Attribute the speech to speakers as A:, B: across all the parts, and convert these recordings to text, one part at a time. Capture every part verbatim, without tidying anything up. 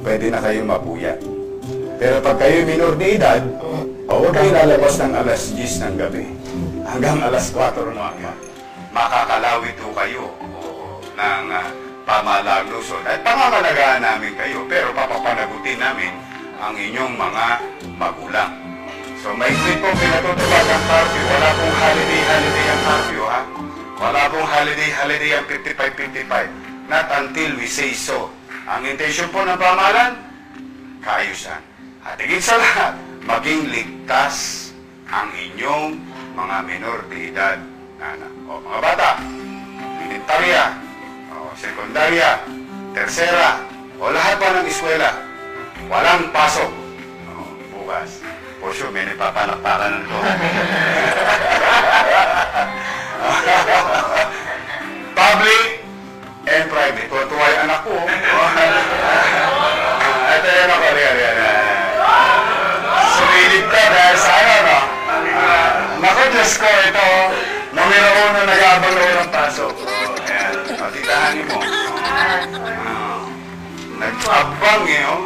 A: pwede na kayong mapuyat. Pero pag kayo minor de edad, o huwag kayo lalabas ng alas diyes ng gabi hanggang alas kwatro ng umaga. Makakalawit po kayo o, ng uh, pamahalaan Luzon. At pangangalagaan namin kayo, pero papapanagutin namin ang inyong mga magulang. So may tweet po pinatutupad ang curfew. Wala pong holiday-holiday ang curfew, ha? Wala pong holiday-holiday ang fifty-five fifty-five. Not until we say so. Ang intention po ng pamahalaan, kaayusan. At higit sa lahat, maging ligtas ang inyong mga minor de edad na anak. O mga bata, elementarya, o sekundarya, tersera, o lahat pa ng eskwela, walang pasok. O, bukas. For sure, may nagpapalakpakan ko. Public and private. Tuwa yung anak ko. Ito yan ako. Sumilip ka dahil sa ano, no? Naku, Diyos ko, ito. Numero uno nag-aabang na walang pasok. Ayan. O, titahanin mo. Nag-abang eh, oh.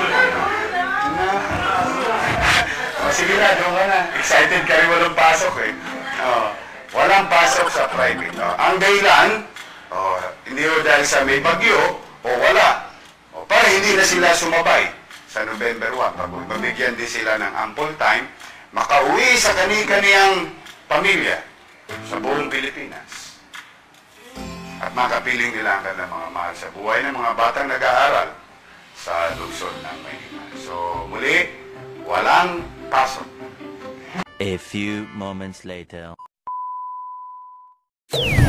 A: O, sige na, doon ka na. Excited ka rin walang pasok eh. O, walang pasok sa private. O, ang dahilan, o, hindi o dahil sa may bagyo, o wala. O, para hindi na sila sumabay sa November first. Pag mabigyan din sila ng ample time, makauwi sa kani-kaniyang pamilya sa buong Pilipinas. At makapiling nila ang kanilang mga mahal sa buhay ng mga batang nag-aaral sa Luzon ng Maynila. So, muli, walang pasok.
B: A few moments later.